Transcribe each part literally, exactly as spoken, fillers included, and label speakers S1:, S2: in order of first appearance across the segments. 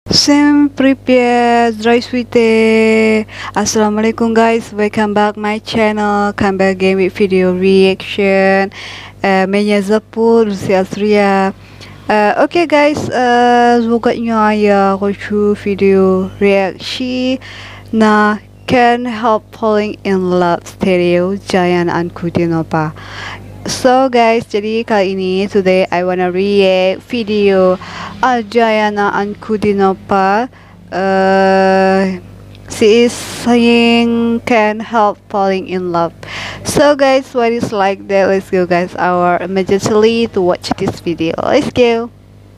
S1: Всем привет, здравствуйте. Assalamualaikum guys, welcome back my channel. Come back again with video reaction. Uh, Меня зовут Lucia Surya. Uh, Oke okay guys, uh, звукnya я хочу video reaction. Nah, can help falling in love stereo Giant and Kudinopa. So guys, jadi kali ini today I wanna react video Aljayana and Kudinopa. Uh, she is saying can help falling in love. So guys, what is like that? Let's go guys. Our immediately to watch this video. Let's go.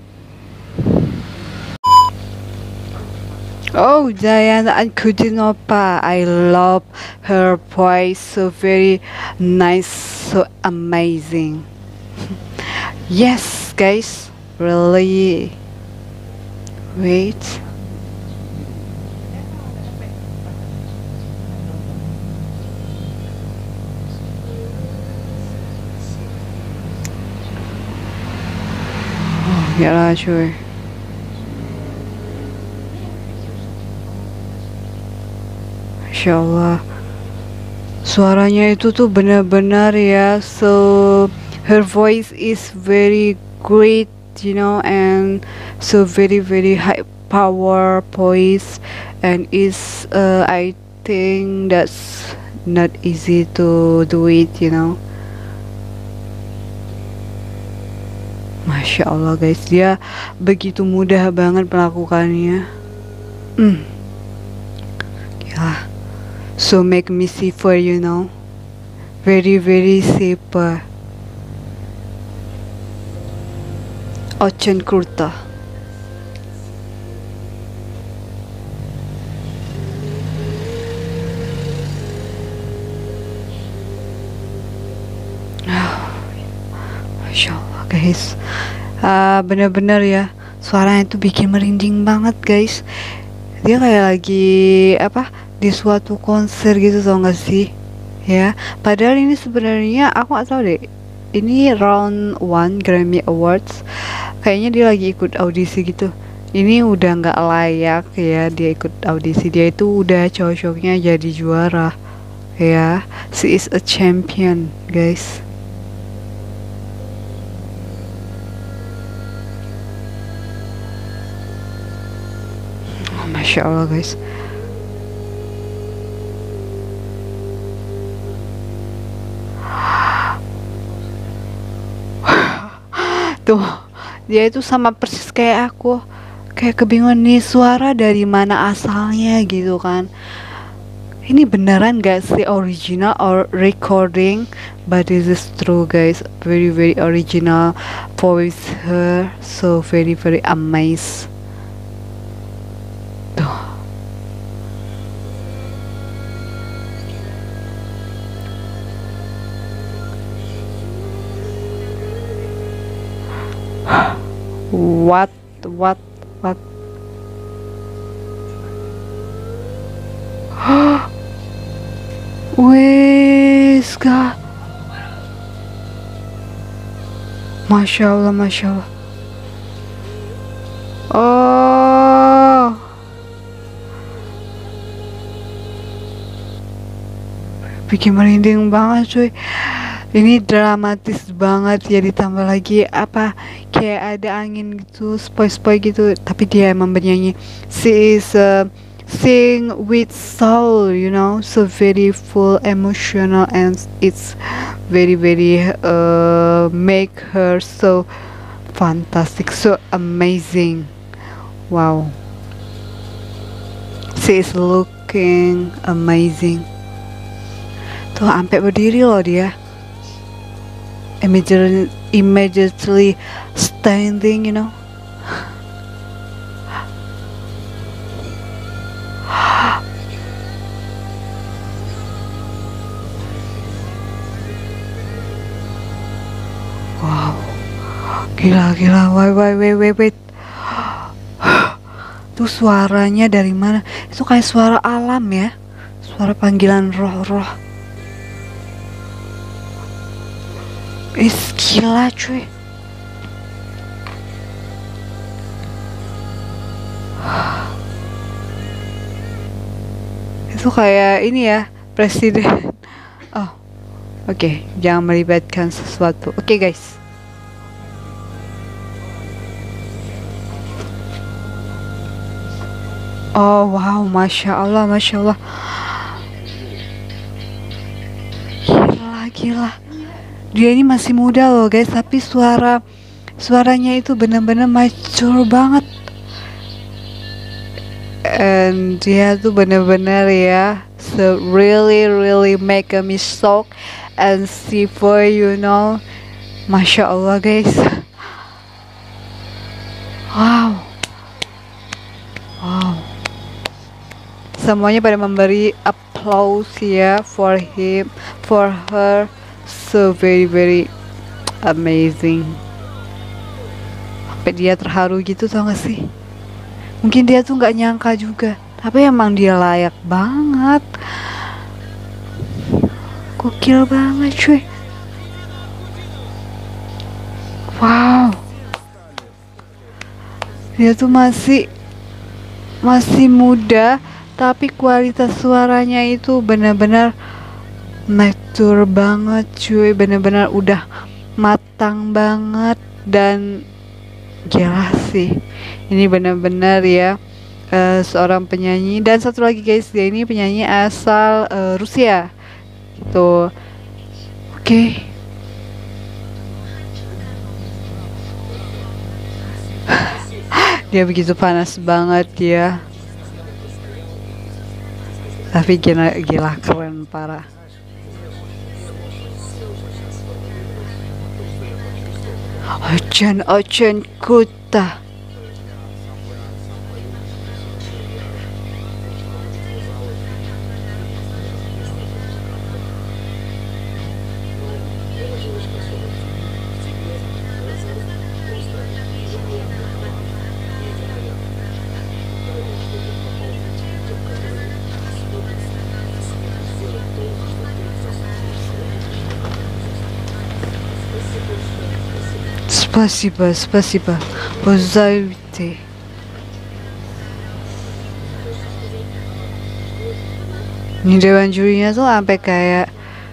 S1: Oh, Diana and Kudinopa, I love her voice, so very nice, so amazing. Yes, guys, really. Wait. Oh, yalah, cuy. Masya Allah, suaranya itu tuh benar-benar ya, so her voice is very great, you know, and so very very high power voice, and is uh, I think that's not easy to do it, you know. Masya Allah guys, dia begitu mudah banget melakukannya. Hmm. Ya. So make me safer, you know, very very safer. Ocean Kurta. Masya Allah guys, uh, bener-bener ya, suaranya itu bikin merinding banget guys. Dia kayak lagi apa di suatu konser gitu, tau gak sih ya, padahal ini sebenarnya aku gak tahu deh, ini round one Grammy Awards, kayaknya dia lagi ikut audisi gitu. Ini udah nggak layak ya dia ikut audisi, dia itu udah cocoknya jadi juara ya. She is a champion guys. Oh, Masya Allah guys. Tuh, dia itu sama persis kayak aku, kayak kebingungan nih suara dari mana asalnya gitu kan. Ini beneran gak sih original or recording? But this is true guys, very very original voice her, so very very amazed. Tuh. What, what, what? Wes, Kak. Masya Allah, Masya Allah. Oh. Bikin merinding banget cuy. Ini dramatis banget ya, ditambah lagi apa kayak ada angin gitu, spoi-spoi gitu, tapi dia emang bernyanyi. She is uh, sing with soul, you know, so very full emotional, and it's very very uh, make her so fantastic, so amazing. Wow, she is looking amazing. Tuh sampai berdiri loh dia. Immediately, immediately standing, you know. Wow, gila gila, wait wait wait wait wait. Tuh suaranya dari mana? Itu kayak suara alam ya, suara panggilan roh-roh. Is gila cuy. Itu kayak ini ya, presiden. Oh, oke, okay. Jangan melibatkan sesuatu. Oke, okay, guys. Oh, wow, masya Allah, masya Allah. Gila, gila. Dia ini masih muda loh, guys, tapi suara suaranya itu benar-benar mature banget. And dia tuh benar-benar ya, so really really make me shock and see for you know, masya Allah, guys. Wow, wow. Semuanya pada memberi applause ya for him, for her, so very very amazing. Sampai dia terharu gitu, tau gak sih? Mungkin dia tuh nggak nyangka juga, tapi emang dia layak banget. Gokil banget cuy. Wow. Dia tuh masih masih muda, tapi kualitas suaranya itu benar-benar mature banget cuy, benar-benar udah matang banget. Dan gila sih, ini benar-benar ya, uh, seorang penyanyi. Dan satu lagi guys, dia ini penyanyi asal uh, Rusia gitu. Oke, okay. Dia begitu panas banget ya, tapi gila, gila keren parah. Ochen Ochen Kuta. Спасибо, спасибо. Позовите. Ini dewan jurinya tuh sampai kayak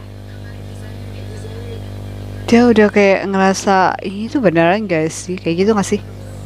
S1: dia udah kayak ngerasa ini tuh beneran gak sih, kayak gitu gak sih?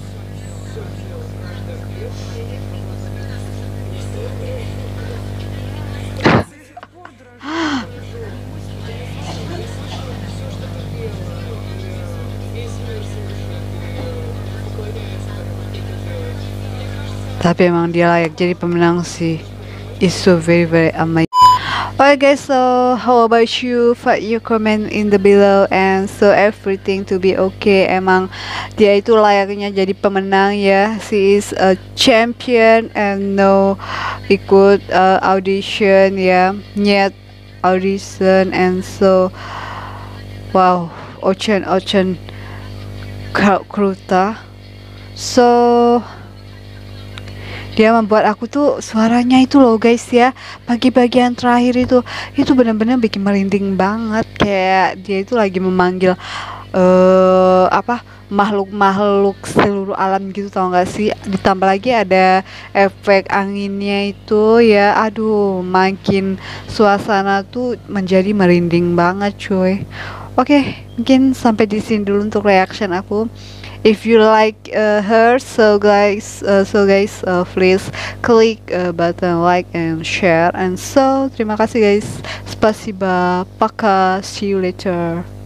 S1: Tapi emang dia layak jadi pemenang sih. It's so very very amazing. Alright guys, so how about you? Put your comment in the below, and so everything to be okay. Emang dia itu layaknya jadi pemenang ya. She is a champion and no ikut uh, audition ya, nyet audition. And so wow, Ochen Ochen Kruta. So dia membuat aku tuh suaranya itu loh guys ya, pagi bagian terakhir itu itu benar-benar bikin merinding banget, kayak dia itu lagi memanggil uh, apa makhluk-makhluk seluruh alam gitu, tau gak sih? Ditambah lagi ada efek anginnya itu ya, aduh makin suasana tuh menjadi merinding banget cuy. Oke, mungkin sampai di sini dulu untuk reaction aku. If you like uh, her, so guys, uh, so guys, uh, please click uh, button like and share. And so terima kasih guys, spasiba, paka, see you later.